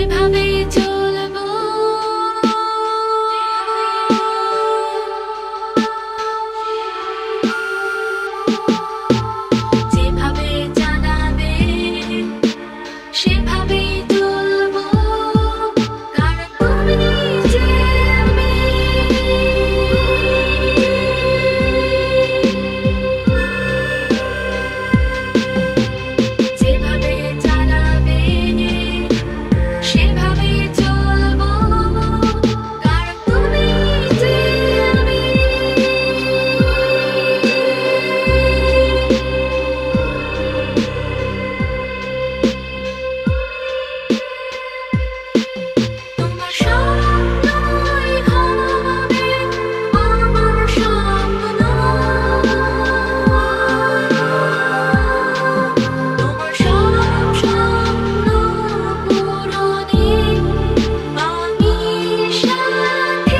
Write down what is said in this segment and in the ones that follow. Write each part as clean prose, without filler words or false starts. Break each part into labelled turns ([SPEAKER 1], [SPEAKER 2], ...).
[SPEAKER 1] যেভাবে চলবো যেভাবে জানাবে সেভাবেই চলবো কারণ তুমি যে আমি যেভাবে জানাবে সেভাবেই চলবো কারণ তুমি যে আমি তোমার স্বপ্নই হবে আমার স্বপ্ন তোমার সব স্বপ্ন পূরণে আমি সাথী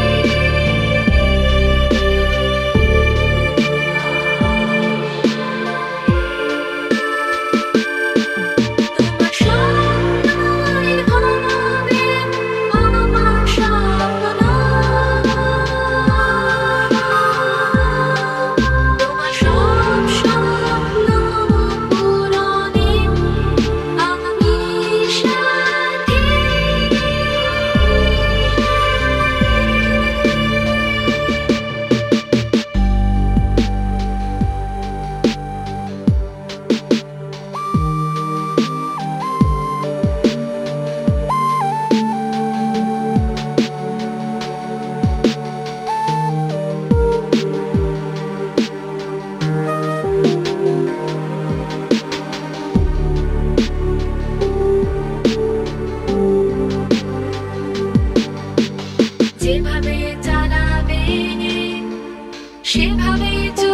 [SPEAKER 1] তোমার স্বপ্নই হবে আমার স্বপ্ন তোমার সব স্বপ্ন পূরণে আমি সাথী যেভাবে জানাবে সেভাবেই